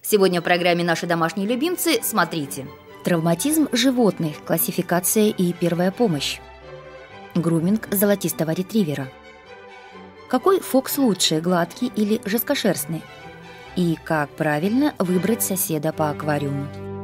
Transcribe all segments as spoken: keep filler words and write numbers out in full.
Сегодня в программе «Наши домашние любимцы» смотрите. Травматизм животных, классификация и первая помощь. Груминг золотистого ретривера. Какой фокс лучше, гладкий или жесткошерстный? И как правильно выбрать соседа по аквариуму?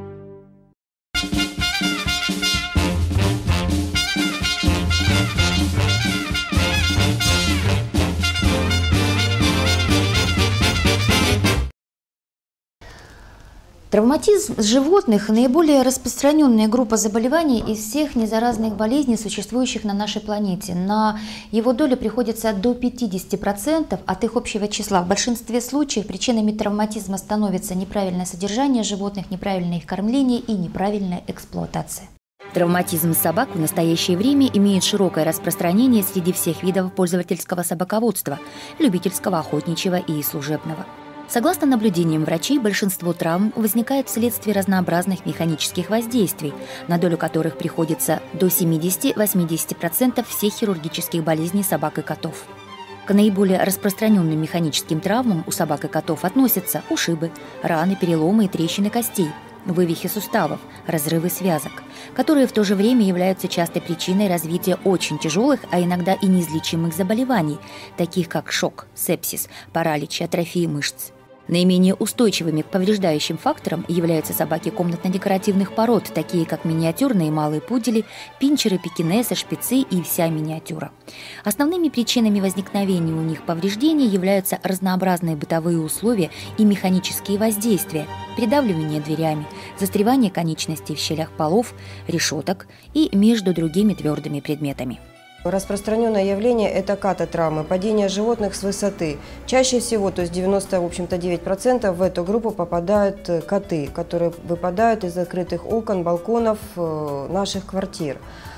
Травматизм животных – наиболее распространенная группа заболеваний из всех незаразных болезней, существующих на нашей планете. На его долю приходится до пятидесяти процентов от их общего числа. В большинстве случаев причинами травматизма становятся неправильное содержание животных, неправильное их кормление и неправильная эксплуатация. Травматизм собак в настоящее время имеет широкое распространение среди всех видов пользовательского собаководства – любительского, охотничьего и служебного. Согласно наблюдениям врачей, большинство травм возникает вследствие разнообразных механических воздействий, на долю которых приходится до семидесяти-восьмидесяти процентов всех хирургических болезней собак и котов. К наиболее распространенным механическим травмам у собак и котов относятся ушибы, раны, переломы и трещины костей, вывихи суставов, разрывы связок, которые в то же время являются частой причиной развития очень тяжелых, а иногда и неизлечимых заболеваний, таких как шок, сепсис, паралич, атрофия мышц. Наименее устойчивыми к повреждающим факторам являются собаки комнатно-декоративных пород, такие как миниатюрные малые пудели, пинчеры, пекинесы, шпицы и вся миниатюра. Основными причинами возникновения у них повреждений являются разнообразные бытовые условия и механические воздействия, придавливание дверями, застревание конечностей в щелях полов, решеток и между другими твердыми предметами. Распространенное явление – это катотравмы, падение животных с высоты. Чаще всего, то есть девяносто девять процентов в эту группу попадают коты, которые выпадают из закрытых окон, балконов наших квартир.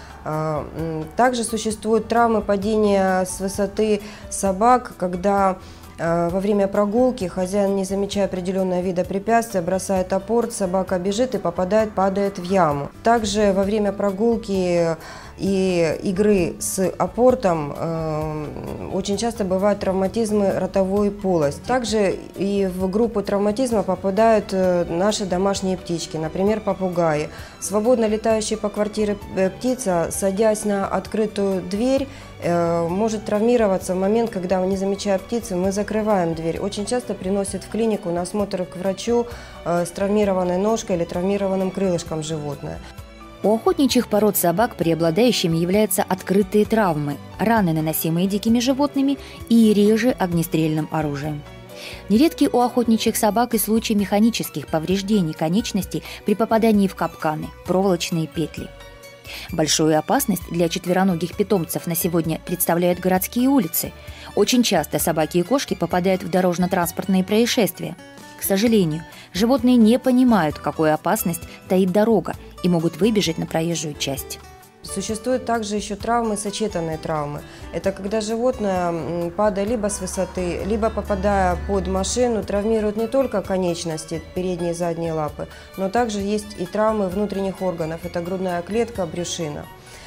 Также существуют травмы падения с высоты собак, когда во время прогулки хозяин, не замечая определенного вида препятствия, бросает апорт, собака бежит и попадает, падает в яму. Также во время прогулки и игры с апортом э, очень часто бывают травматизмы ротовой полости. Также и в группу травматизма попадают э, наши домашние птички, например, попугаи. Свободно летающая по квартире птица, садясь на открытую дверь, э, может травмироваться в момент, когда, не замечая птицы, мы закрываем дверь. Очень часто приносят в клинику на осмотр к врачу э, с травмированной ножкой или травмированным крылышком животное. У охотничьих пород собак преобладающими являются открытые травмы, раны, наносимые дикими животными, и реже огнестрельным оружием. Нередки у охотничьих собак и случаи механических повреждений конечностей при попадании в капканы, проволочные петли. Большую опасность для четвероногих питомцев на сегодня представляют городские улицы. Очень часто собаки и кошки попадают в дорожно-транспортные происшествия. К сожалению, животные не понимают, какую опасность таит дорога, и могут выбежать на проезжую часть. Существуют также еще травмы, сочетанные травмы. Это когда животное, падая либо с высоты, либо попадая под машину, травмирует не только конечности, передние и задние лапы, но также есть и травмы внутренних органов. Это грудная клетка, брюшина.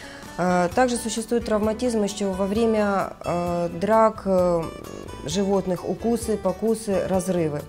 Также существует травматизм еще во время драк животных, укусы, покусы, разрывы.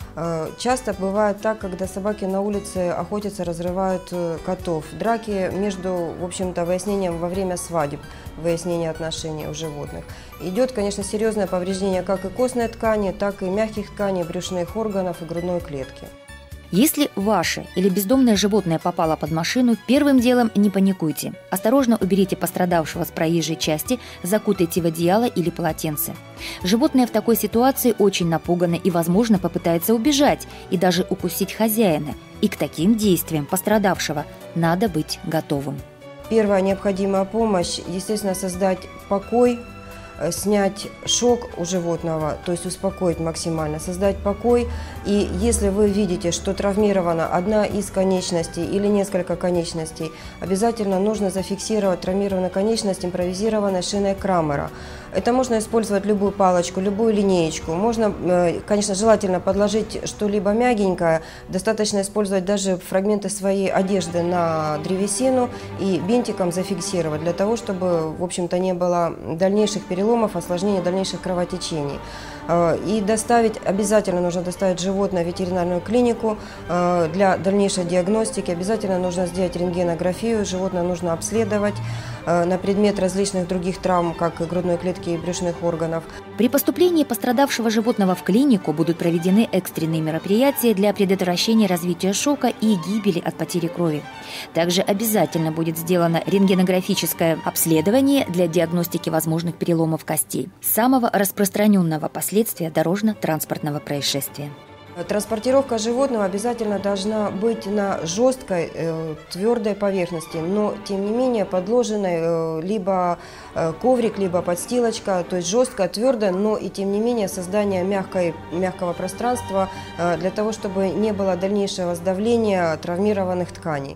Часто бывает так, когда собаки на улице охотятся, разрывают котов. Драки между, в общем-то, выяснением во время свадеб, выяснения отношений у животных. Идет, конечно, серьезное повреждение как и костной ткани, так и мягких тканей, брюшных органов и грудной клетки. Если ваше или бездомное животное попало под машину, первым делом не паникуйте. Осторожно уберите пострадавшего с проезжей части, закутайте в одеяло или полотенце. Животное в такой ситуации очень напугано и, возможно, попытается убежать и даже укусить хозяина. И к таким действиям пострадавшего надо быть готовым. Первая необходимая помощь, естественно, создать покой, снять шок у животного, то есть успокоить максимально, создать покой. И если вы видите, что травмирована одна из конечностей или несколько конечностей, обязательно нужно зафиксировать травмированную конечность импровизированной шиной Крамера. Это можно использовать любую палочку, любую линеечку. Можно, конечно, желательно подложить что-либо мягенькое. Достаточно использовать даже фрагменты своей одежды на древесину и бинтиком зафиксировать, для того, чтобы, в общем-то, не было дальнейших переломов, осложнений, дальнейших кровотечений. И доставить, обязательно нужно доставить животное в ветеринарную клинику для дальнейшей диагностики. Обязательно нужно сделать рентгенографию, животное нужно обследовать на предмет различных других травм, как и грудной клетки и брюшных органов. При поступлении пострадавшего животного в клинику будут проведены экстренные мероприятия для предотвращения развития шока и гибели от потери крови. Также обязательно будет сделано рентгенографическое обследование для диагностики возможных переломов костей, самого распространенного последствия дорожно-транспортного происшествия. Транспортировка животного обязательно должна быть на жесткой, э, твердой поверхности, но тем не менее подложенной э, либо э, коврик, либо подстилочка, то есть жесткая, твердая, но и тем не менее создание мягкой, мягкого пространства э, для того, чтобы не было дальнейшего сдавления травмированных тканей.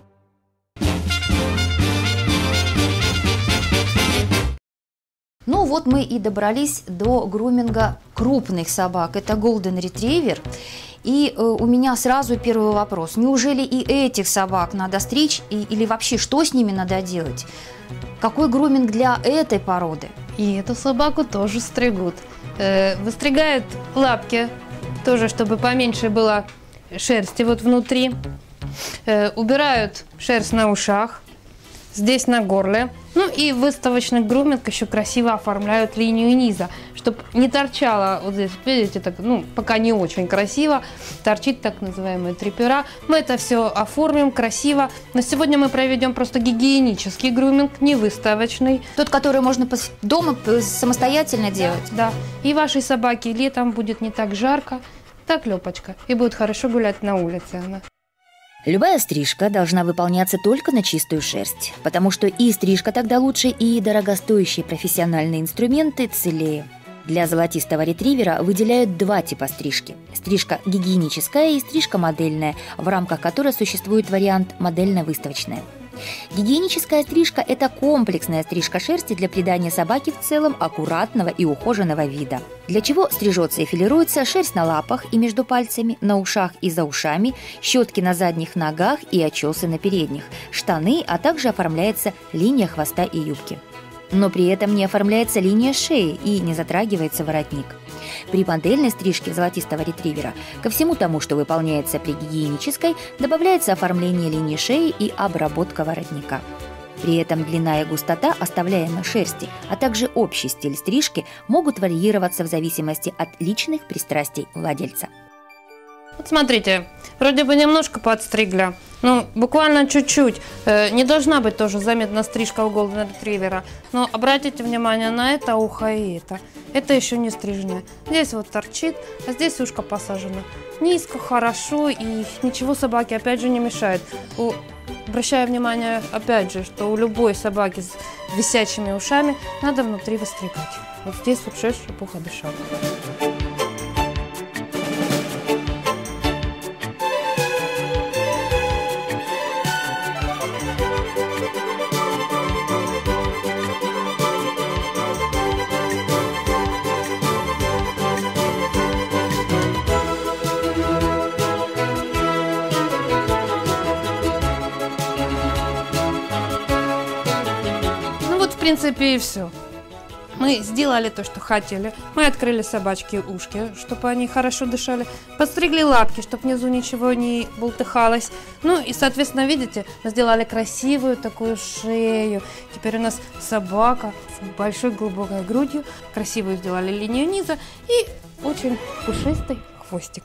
Ну вот мы и добрались до груминга крупных собак. Это Golden Retriever. И э, у меня сразу первый вопрос. Неужели и этих собак надо стричь? И, или вообще что с ними надо делать? Какой груминг для этой породы? И эту собаку тоже стригут. Э, выстригают лапки, тоже чтобы поменьше было шерсти вот внутри. Э, убирают шерсть на ушах, здесь на горле. Ну и выставочный груминг еще красиво оформляют линию низа, чтобы не торчало, вот здесь, видите, так, ну, пока не очень красиво, торчит так называемые трипера. Мы это все оформим красиво, но сегодня мы проведем просто гигиенический груминг, не выставочный. Тот, который можно дома самостоятельно делать? Да, да. И вашей собаке летом будет не так жарко, так лепочка, и будет хорошо гулять на улице она. Любая стрижка должна выполняться только на чистую шерсть, потому что и стрижка тогда лучше, и дорогостоящие профессиональные инструменты целее. Для золотистого ретривера выделяют два типа стрижки. Стрижка гигиеническая и стрижка модельная, в рамках которой существует вариант модельно-выставочная. Гигиеническая стрижка – это комплексная стрижка шерсти для придания собаке в целом аккуратного и ухоженного вида. Для чего стрижется и филируется шерсть на лапах и между пальцами, на ушах и за ушами, щетки на задних ногах и очесы на передних, штаны, а также оформляется линия хвоста и юбки. Но при этом не оформляется линия шеи и не затрагивается воротник. При модельной стрижке золотистого ретривера ко всему тому, что выполняется при гигиенической, добавляется оформление линии шеи и обработка воротника. При этом длина и густота оставляемой шерсти, а также общий стиль стрижки могут варьироваться в зависимости от личных пристрастий владельца. Вот смотрите, вроде бы немножко подстригли, ну буквально чуть-чуть. Э, не должна быть тоже заметна стрижка у Golden Retriever. Но обратите внимание на это ухо и это. Это еще не стрижня. Здесь вот торчит, а здесь ушко посажено. Низко, хорошо, и ничего собаке опять же не мешает. У... Обращаю внимание опять же, что у любой собаки с висячими ушами надо внутри выстригать. Вот здесь вот шерсть, чтобы ухо дышало. В принципе, и все. Мы сделали то, что хотели. Мы открыли собачке ушки, чтобы они хорошо дышали. Подстригли лапки, чтобы внизу ничего не бултыхалось. Ну и, соответственно, видите, мы сделали красивую такую шею. Теперь у нас собака с большой глубокой грудью. Красивую сделали линию низа и очень пушистый хвостик.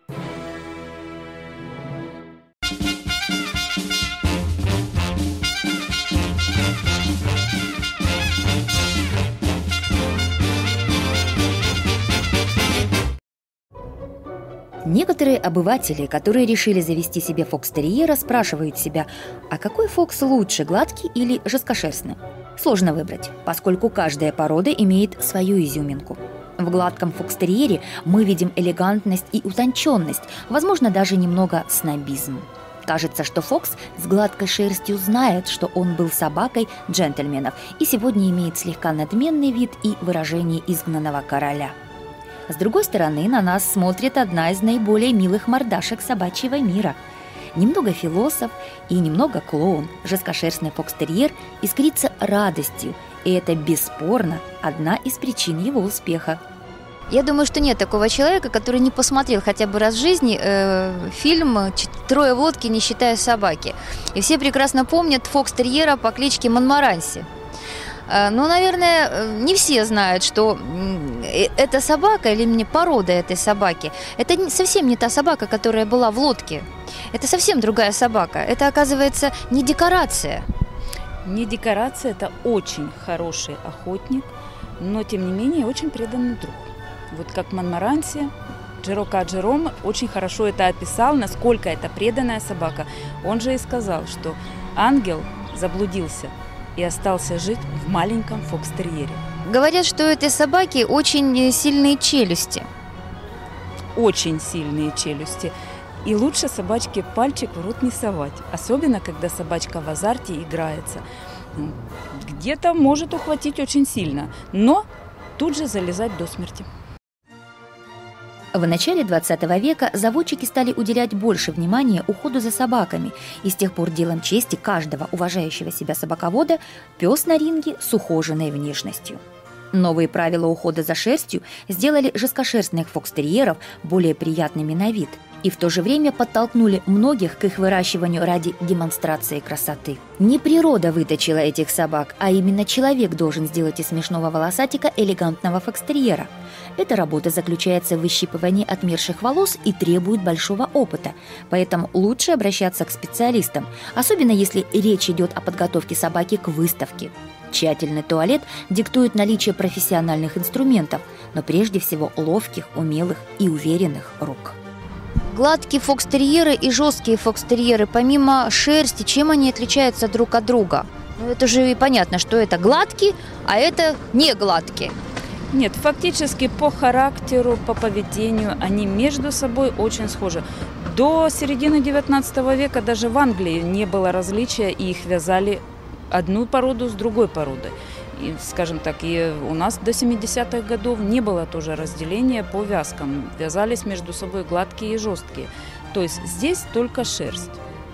Некоторые обыватели, которые решили завести себе фокстерьера, спрашивают себя, а какой фокс лучше, гладкий или жесткошерстный? Сложно выбрать, поскольку каждая порода имеет свою изюминку. В гладком фокстерьере мы видим элегантность и утонченность, возможно, даже немного снобизм. Кажется, что фокс с гладкой шерстью знает, что он был собакой джентльменов и сегодня имеет слегка надменный вид и выражение изгнанного короля. С другой стороны, на нас смотрит одна из наиболее милых мордашек собачьего мира. Немного философ и немного клоун, жесткошерстный фокстерьер искрится радостью, и это бесспорно одна из причин его успеха. Я думаю, что нет такого человека, который не посмотрел хотя бы раз в жизни э, фильм «Трое в лодке, не считая собаки». И все прекрасно помнят фокстерьера по кличке Монмаранси. Э, ну, наверное, не все знают, что э, эта собака или мне порода этой собаки, это совсем не та собака, которая была в лодке. Это совсем другая собака. Это, оказывается, не декорация. Не декорация, это очень хороший охотник, но, тем не менее, очень преданный друг. Вот как Монмаранси, Джерока Джером очень хорошо это описал, насколько это преданная собака. Он же и сказал, что ангел заблудился и остался жить в маленьком фокстерьере. Говорят, что у этой собаки очень сильные челюсти. Очень сильные челюсти. И лучше собачке пальчик в рот не совать, особенно когда собачка в азарте играется. Где-то может ухватить очень сильно, но тут же залезать до смерти. В начале двадцатого века заводчики стали уделять больше внимания уходу за собаками, и с тех пор делом чести каждого уважающего себя собаковода пес на ринге с ухоженной внешностью. Новые правила ухода за шерстью сделали жесткошерстных фокстерьеров более приятными на вид и в то же время подтолкнули многих к их выращиванию ради демонстрации красоты. Не природа выточила этих собак, а именно человек должен сделать из смешного волосатика элегантного фокстерьера. Эта работа заключается в выщипывании отмерших волос и требует большого опыта, поэтому лучше обращаться к специалистам, особенно если речь идет о подготовке собаки к выставке. Тщательный туалет диктует наличие профессиональных инструментов, но прежде всего ловких, умелых и уверенных рук. Гладкие фокстерьеры и жесткие фокстерьеры, помимо шерсти, чем они отличаются друг от друга? Ну, это же понятно, что это гладкие, а это не гладкие. Нет, фактически по характеру, по поведению они между собой очень схожи. До середины девятнадцатого века даже в Англии не было различия, и их вязали одну породу с другой породой. И, скажем так, и у нас до семидесятых годов не было тоже разделения по вязкам. Вязались между собой гладкие и жесткие. То есть здесь только шерсть.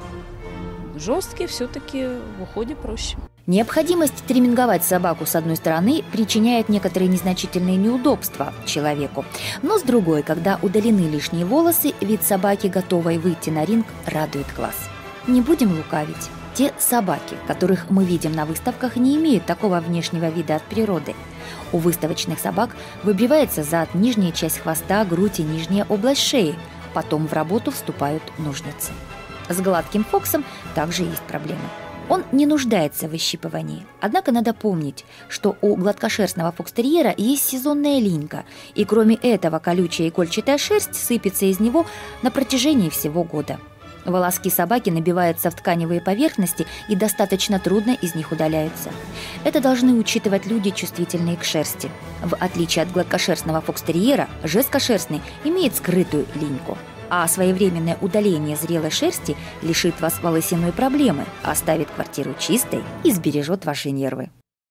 Жесткие все-таки в уходе проще. Необходимость триминговать собаку с одной стороны причиняет некоторые незначительные неудобства человеку. Но с другой, когда удалены лишние волосы, вид собаки, готовой выйти на ринг, радует глаз. Не будем лукавить. Те собаки, которых мы видим на выставках, не имеют такого внешнего вида от природы. У выставочных собак выбивается зад, нижняя часть хвоста, грудь и нижняя область шеи. Потом в работу вступают ножницы. С гладким фоксом также есть проблемы. Он не нуждается в выщипывании. Однако надо помнить, что у гладкошерстного фокстерьера есть сезонная линька, и кроме этого колючая игольчатая шерсть сыпется из него на протяжении всего года. Волоски собаки набиваются в тканевые поверхности и достаточно трудно из них удаляются. Это должны учитывать люди, чувствительные к шерсти. В отличие от гладкошерстного фокстерьера, жесткошерстный имеет скрытую линьку. А своевременное удаление зрелой шерсти лишит вас волосяной проблемы, оставит квартиру чистой и сбережет ваши нервы.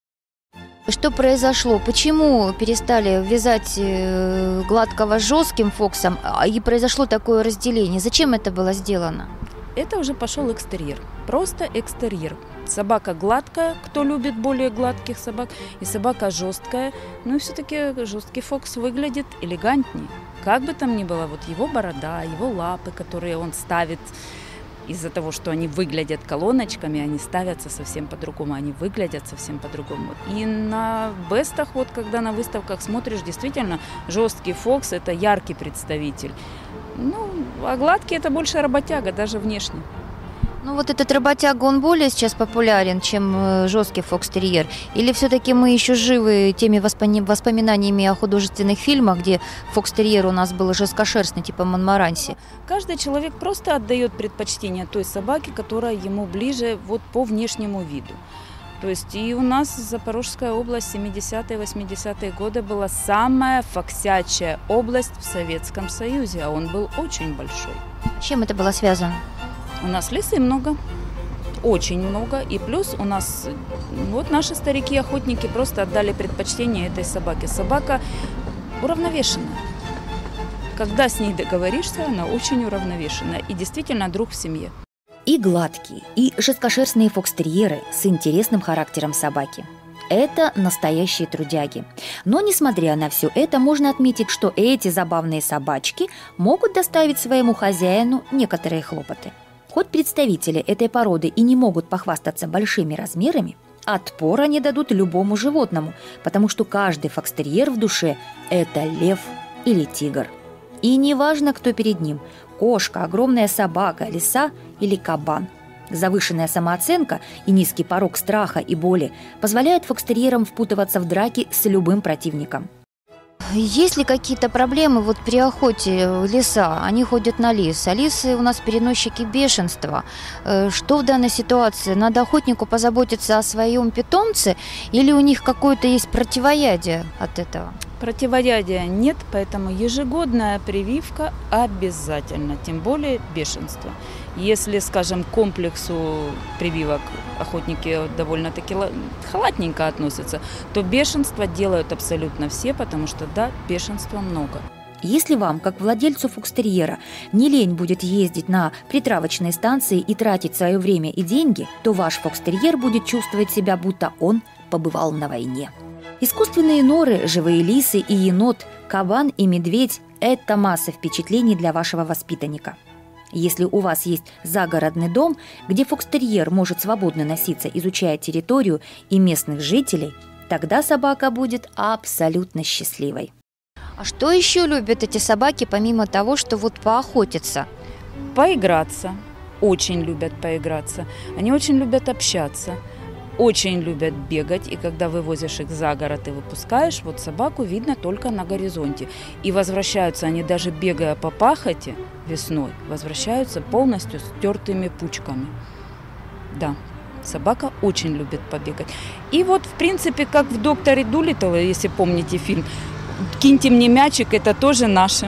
Что произошло? Почему перестали вязать гладкого с жестким фоксом, и произошло такое разделение? Зачем это было сделано? Это уже пошел экстерьер. Просто экстерьер. Собака гладкая, кто любит более гладких собак, и собака жесткая. Ну и все-таки жесткий фокс выглядит элегантнее. Как бы там ни было, вот его борода, его лапы, которые он ставит, из-за того, что они выглядят колоночками, они ставятся совсем по-другому, они выглядят совсем по-другому. И на бестах, вот когда на выставках смотришь, действительно, жесткий фокс – это яркий представитель. Ну, а гладкий – это больше работяга, даже внешне. Ну вот этот работяга, он более сейчас популярен, чем жесткий фокстерьер? Или все-таки мы еще живы теми воспоминаниями о художественных фильмах, где фокстерьер у нас был жесткошерстный, типа Монмаранси? Каждый человек просто отдает предпочтение той собаке, которая ему ближе вот по внешнему виду. То есть и у нас Запорожская область семидесятые, восьмидесятые годы была самая фоксячая область в Советском Союзе, а он был очень большой. С чем это было связано? У нас лесы много, очень много, и плюс у нас, вот наши старики-охотники просто отдали предпочтение этой собаке. Собака уравновешенная. Когда с ней договоришься, она очень уравновешенная и действительно друг в семье. И гладкие, и жесткошерстные фокстерьеры с интересным характером собаки. это настоящие трудяги. Но, несмотря на все это, можно отметить, что эти забавные собачки могут доставить своему хозяину некоторые хлопоты. Хоть представители этой породы и не могут похвастаться большими размерами, отпор они дадут любому животному, потому что каждый фокстерьер в душе – это лев или тигр. И неважно, кто перед ним – кошка, огромная собака, лиса или кабан. Завышенная самооценка и низкий порог страха и боли позволяют фокстерьерам впутываться в драки с любым противником. Есть ли какие-то проблемы вот при охоте лиса? Они ходят на лис, а лисы у нас переносчики бешенства. Э, Что в данной ситуации? Надо охотнику позаботиться о своем питомце или у них какое-то есть противоядие от этого? Противоядия нет, поэтому ежегодная прививка обязательно, тем более бешенство. Если, скажем, к комплексу прививок охотники довольно-таки халатненько относятся, то бешенство делают абсолютно все, потому что, да, бешенства много. Если вам, как владельцу фокстерьера, не лень будет ездить на притравочные станции и тратить свое время и деньги, то ваш фокстерьер будет чувствовать себя, будто он побывал на войне. Искусственные норы, живые лисы и енот, кабан и медведь – это масса впечатлений для вашего воспитанника. Если у вас есть загородный дом, где фокстерьер может свободно носиться, изучая территорию и местных жителей, тогда собака будет абсолютно счастливой. А что еще любят эти собаки, помимо того, что вот поохотиться? Поиграться. Очень любят поиграться. Они очень любят общаться. Очень любят бегать, и когда вывозишь их за город и выпускаешь, вот собаку видно только на горизонте. И возвращаются они, даже бегая по пахоте весной, возвращаются полностью стертыми пучками. Да, собака очень любит побегать. И вот, в принципе, как в «Докторе Дулиттл», если помните фильм, «Киньте мне мячик» – это тоже наши.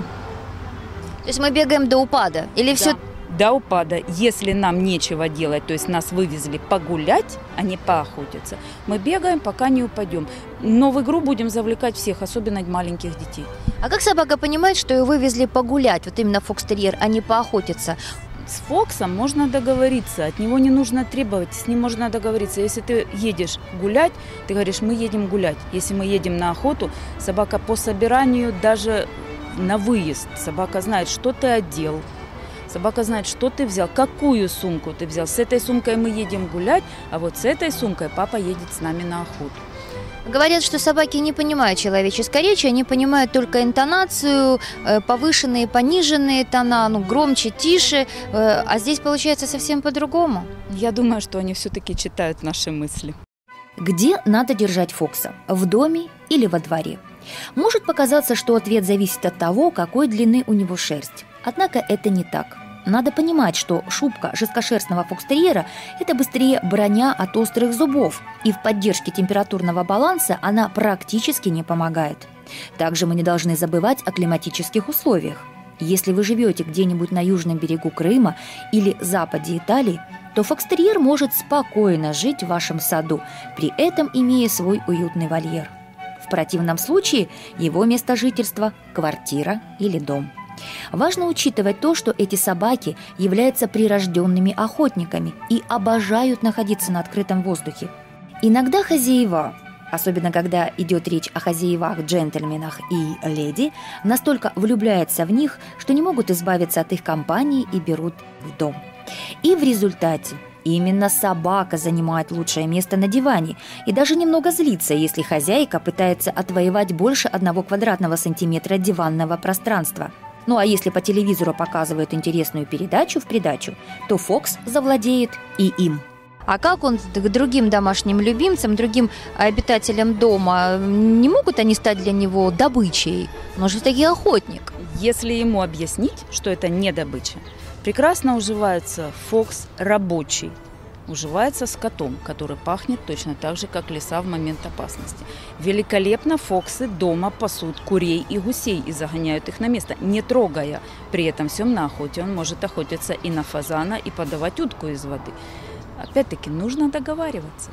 То есть мы бегаем до упада? Или Да. все... До упада. Если нам нечего делать, то есть нас вывезли погулять, а не поохотиться, мы бегаем, пока не упадем. Но в игру будем завлекать всех, особенно маленьких детей. А как собака понимает, что ее вывезли погулять, вот именно фокстерьер, а не поохотиться? С Фоксом можно договориться, от него не нужно требовать, с ним можно договориться. Если ты едешь гулять, ты говоришь, мы едем гулять. Если мы едем на охоту, собака по собиранию, даже на выезд, собака знает, что ты одел. Собака знает, что ты взял, какую сумку ты взял. С этой сумкой мы едем гулять, а вот с этой сумкой папа едет с нами на охоту. Говорят, что собаки не понимают человеческой речи, они понимают только интонацию, э, повышенные, пониженные тона, ну, громче, тише, э, а здесь получается совсем по-другому. Я думаю, что они все-таки читают наши мысли. Где надо держать Фокса? В доме или во дворе? Может показаться, что ответ зависит от того, какой длины у него шерсть. Однако это не так. Надо понимать, что шубка жесткошерстного фокстерьера – это быстрее броня от острых зубов, и в поддержке температурного баланса она практически не помогает. Также мы не должны забывать о климатических условиях. Если вы живете где-нибудь на южном берегу Крыма или западе Италии, то фокстерьер может спокойно жить в вашем саду, при этом имея свой уютный вольер. В противном случае его место жительства – квартира или дом. Важно учитывать то, что эти собаки являются прирожденными охотниками и обожают находиться на открытом воздухе. Иногда хозяева, особенно когда идет речь о хозяевах, джентльменах и леди, настолько влюбляются в них, что не могут избавиться от их компании и берут в дом. И в результате именно собака занимает лучшее место на диване и даже немного злится, если хозяйка пытается отвоевать больше одного квадратного сантиметра диванного пространства. Ну а если по телевизору показывают интересную передачу в придачу, то Фокс завладеет и им. А как он к другим домашним любимцам, другим обитателям дома, не могут они стать для него добычей? Он же таки охотник. Если ему объяснить, что это не добыча, прекрасно уживается Фокс рабочий. Уживается с котом, который пахнет точно так же, как лиса в момент опасности. Великолепно Фоксы дома пасут курей и гусей и загоняют их на место, не трогая. При этом всем на охоте он может охотиться и на фазана, и подавать утку из воды. Опять-таки нужно договариваться.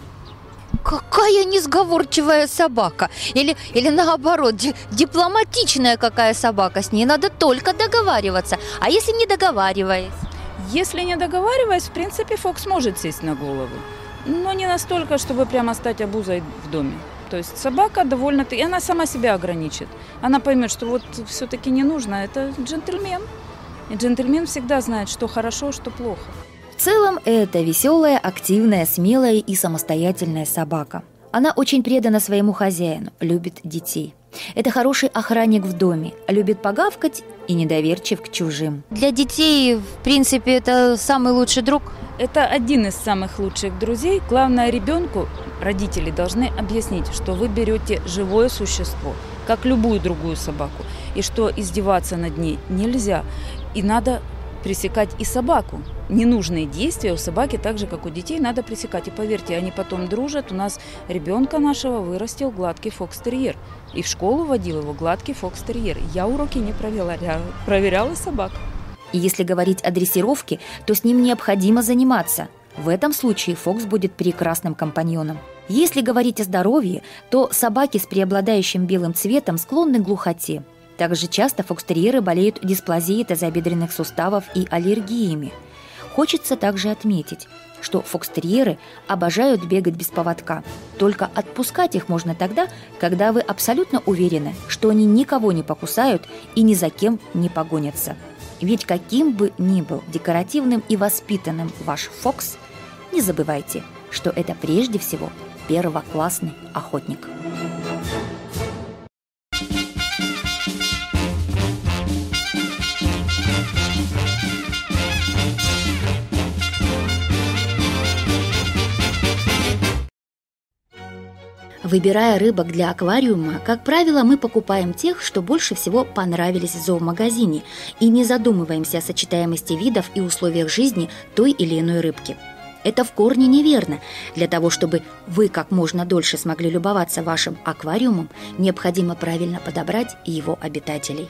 Какая несговорчивая собака! Или, или наоборот, ди- дипломатичная какая собака! С ней надо только договариваться. А если не договариваясь? Если не договариваясь, в принципе, Фокс может сесть на голову. но не настолько, чтобы прямо стать обузой в доме. То есть собака довольно-таки, и она сама себя ограничит. Она поймет, что вот все-таки не нужно, это джентльмен. И джентльмен всегда знает, что хорошо, что плохо. В целом, это веселая, активная, смелая и самостоятельная собака. Она очень предана своему хозяину, любит детей. Это хороший охранник в доме, любит погавкать и недоверчив к чужим. Для детей, в принципе, это самый лучший друг. Это один из самых лучших друзей. Главное, ребенку родители должны объяснить, что вы берете живое существо, как любую другую собаку, и что издеваться над ней нельзя. И надо пресекать и собаку. Ненужные действия у собаки, так же, как у детей, надо пресекать. И поверьте, они потом дружат. У нас ребенка нашего вырастил гладкий фокстерьер. И в школу водил его гладкий фокстерьер. Я уроки не проверяла, проверяла собак. И если говорить о дрессировке, то с ним необходимо заниматься. В этом случае фокс будет прекрасным компаньоном. Если говорить о здоровье, то собаки с преобладающим белым цветом склонны к глухоте. Также часто фокстерьеры болеют дисплазией тазобедренных суставов и аллергиями. Хочется также отметить, что фокстерьеры обожают бегать без поводка. Только отпускать их можно тогда, когда вы абсолютно уверены, что они никого не покусают и ни за кем не погонятся. Ведь каким бы ни был декоративным и воспитанным ваш фокс, не забывайте, что это прежде всего первоклассный охотник. Выбирая рыбок для аквариума, как правило, мы покупаем тех, что больше всего понравились в зоомагазине, и не задумываемся о сочетаемости видов и условиях жизни той или иной рыбки. Это в корне неверно. Для того, чтобы вы как можно дольше смогли любоваться вашим аквариумом, необходимо правильно подобрать его обитателей.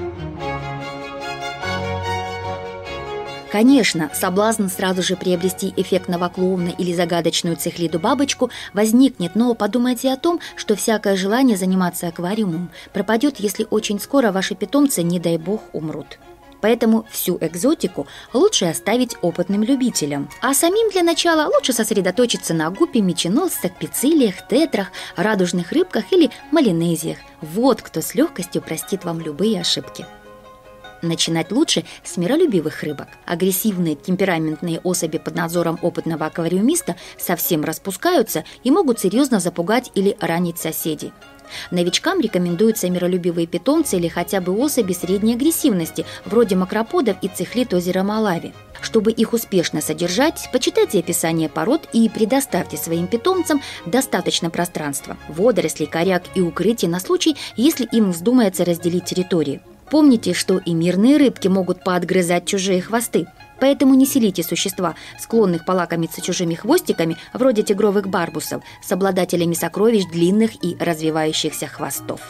Конечно, соблазн сразу же приобрести эффектного клоуна или загадочную цихлиду-бабочку возникнет, но подумайте о том, что всякое желание заниматься аквариумом пропадет, если очень скоро ваши питомцы, не дай бог, умрут. Поэтому всю экзотику лучше оставить опытным любителям. А самим для начала лучше сосредоточиться на гуппе, меченосцах, пицилиях, тетрах, радужных рыбках или малинезиях. Вот кто с легкостью простит вам любые ошибки. Начинать лучше с миролюбивых рыбок. Агрессивные темпераментные особи под надзором опытного аквариумиста совсем распускаются и могут серьезно запугать или ранить соседей. Новичкам рекомендуются миролюбивые питомцы или хотя бы особи средней агрессивности, вроде макроподов и цихлид озера Малави. Чтобы их успешно содержать, почитайте описание пород и предоставьте своим питомцам достаточно пространства, водорослей, коряк и укрытий на случай, если им вздумается разделить территории. Помните, что и мирные рыбки могут поотгрызать чужие хвосты, поэтому не селите существа, склонных полакомиться чужими хвостиками, вроде тигровых барбусов, с обладателями сокровищ длинных и развивающихся хвостов.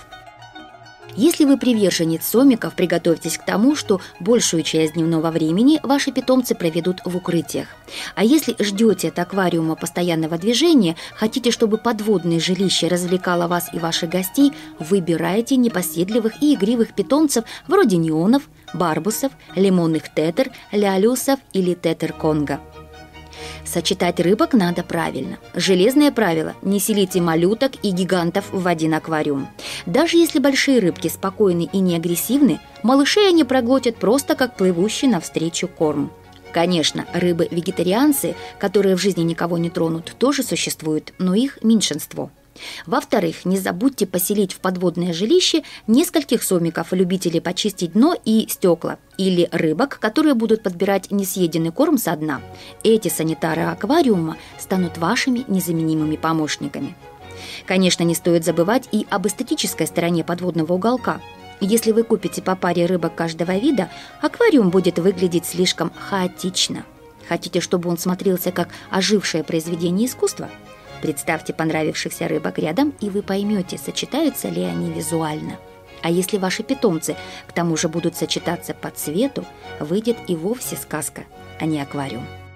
Если вы приверженец сомиков, приготовьтесь к тому, что большую часть дневного времени ваши питомцы проведут в укрытиях. А если ждете от аквариума постоянного движения, хотите, чтобы подводное жилище развлекало вас и ваших гостей, выбирайте непоседливых и игривых питомцев вроде неонов, барбусов, лимонных тетр, лялюсов или тетр-конго. Сочетать рыбок надо правильно. Железное правило – не селите малюток и гигантов в один аквариум. Даже если большие рыбки спокойны и не агрессивны, малышей они проглотят просто как плывущий навстречу корм. Конечно, рыбы-вегетарианцы, которые в жизни никого не тронут, тоже существуют, но их меньшинство. Во-вторых, не забудьте поселить в подводное жилище нескольких сомиков, любителей почистить дно и стекла, или рыбок, которые будут подбирать несъеденный корм со дна. Эти санитары аквариума станут вашими незаменимыми помощниками. Конечно, не стоит забывать и об эстетической стороне подводного уголка. Если вы купите по паре рыбок каждого вида, аквариум будет выглядеть слишком хаотично. Хотите, чтобы он смотрелся как ожившее произведение искусства? Представьте понравившихся рыбок рядом, и вы поймете, сочетаются ли они визуально. А если ваши питомцы к тому же будут сочетаться по цвету, выйдет и вовсе сказка, а не аквариум.